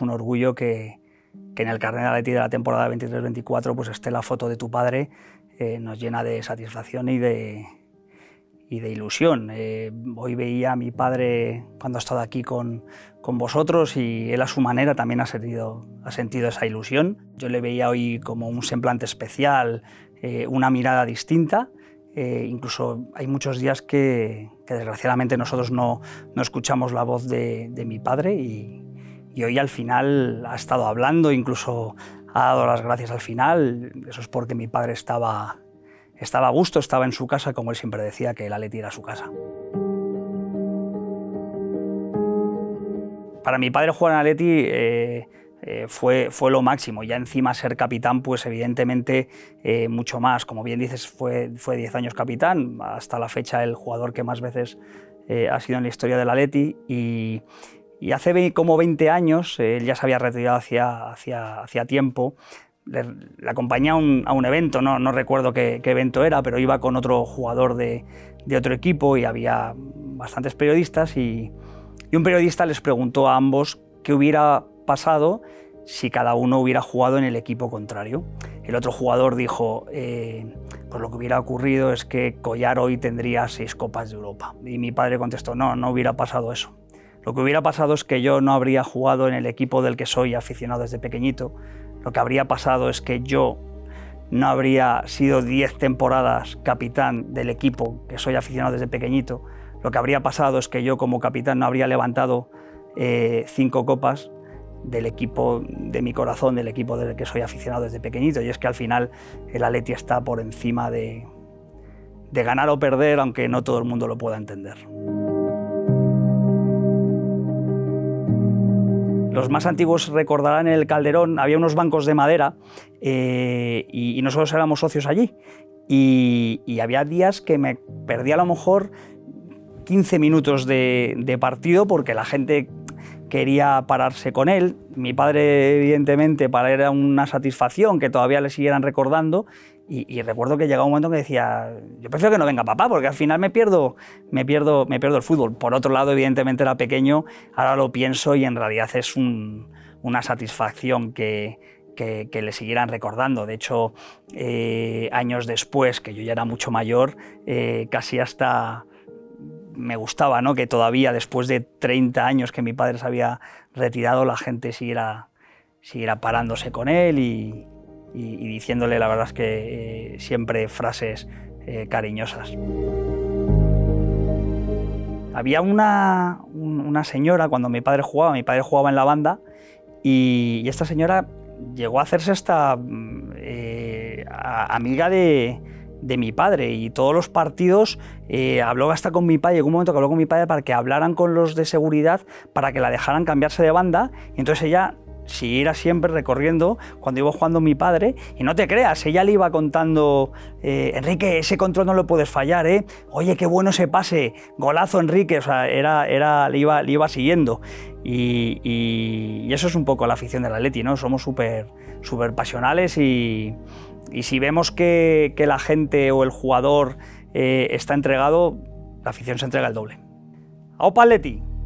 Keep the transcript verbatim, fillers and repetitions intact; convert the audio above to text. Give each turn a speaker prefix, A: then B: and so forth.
A: un orgullo que, que en el carnet de Atleti de la temporada veintitrés veinticuatro pues esté la foto de tu padre. Eh, nos llena de satisfacción y de, y de ilusión. Eh, hoy veía a mi padre cuando ha estado aquí con, con vosotros y él a su manera también ha sentido, ha sentido esa ilusión. Yo le veía hoy como un semblante especial, eh, una mirada distinta. Eh, incluso hay muchos días que, que desgraciadamente nosotros no, no escuchamos la voz de, de mi padre y, y hoy al final ha estado hablando, incluso ha dado las gracias al final. Eso es porque mi padre estaba, estaba a gusto, estaba en su casa, como él siempre decía, que el Atleti era su casa. Para mi padre jugar en Atleti eh, eh, fue, fue lo máximo, ya encima ser capitán, pues evidentemente eh, mucho más. Como bien dices, fue, fue diez años capitán, hasta la fecha el jugador que más veces eh, ha sido en la historia del Atleti y, y hace como veinte años, eh, él ya se había retirado hacía, hacía, hacía tiempo. Le, le acompañé a un, a un evento, no, no recuerdo qué, qué evento era, pero iba con otro jugador de, de otro equipo y había bastantes periodistas y, y un periodista les preguntó a ambos qué hubiera pasado si cada uno hubiera jugado en el equipo contrario. El otro jugador dijo, eh, pues lo que hubiera ocurrido es que Collar hoy tendría seis Copas de Europa. Y mi padre contestó, no, no hubiera pasado eso. Lo que hubiera pasado es que yo no habría jugado en el equipo del que soy aficionado desde pequeñito. Lo que habría pasado es que yo no habría sido diez temporadas capitán del equipo que soy aficionado desde pequeñito. Lo que habría pasado es que yo como capitán no habría levantado eh, cinco copas del equipo de mi corazón, del equipo del que soy aficionado desde pequeñito. Y es que al final el Atleti está por encima de, de ganar o perder, aunque no todo el mundo lo pueda entender. Los más antiguos recordarán en el Calderón, había unos bancos de madera eh, y, y nosotros éramos socios allí. Y, y había días que me perdía a lo mejor quince minutos de, de partido porque la gente quería pararse con él. Mi padre, evidentemente, para él era una satisfacción que todavía le siguieran recordando. Y, y recuerdo que llegaba un momento que decía, yo prefiero que no venga papá, porque al final me pierdo, me pierdo, me pierdo el fútbol. Por otro lado, evidentemente era pequeño, ahora lo pienso y en realidad es un, una satisfacción que, que, que le siguieran recordando. De hecho, eh, años después, que yo ya era mucho mayor, eh, casi hasta me gustaba, ¿no?, que todavía después de treinta años que mi padre se había retirado, la gente siguiera, siguiera parándose con él y, y, y diciéndole, la verdad es que eh, siempre frases eh, cariñosas. Había una, un, una señora, cuando mi padre jugaba, mi padre jugaba en la banda, y, y esta señora llegó a hacerse hasta eh, a, amiga de, de mi padre, y todos los partidos eh, habló hasta con mi padre, llegó un momento que habló con mi padre para que hablaran con los de seguridad para que la dejaran cambiarse de banda, y entonces ella siguiera siempre recorriendo cuando iba jugando mi padre, y no te creas, ella le iba contando, eh, Enrique, ese control no lo puedes fallar, ¿eh? Oye, qué bueno ese pase, golazo Enrique, o sea, era, era, le, iba, le iba siguiendo, y, y, y eso es un poco la afición del Atleti, ¿no? Somos súper súper pasionales y, y si vemos que, que la gente o el jugador eh, está entregado, la afición se entrega el doble. ¡Aupa Atleti!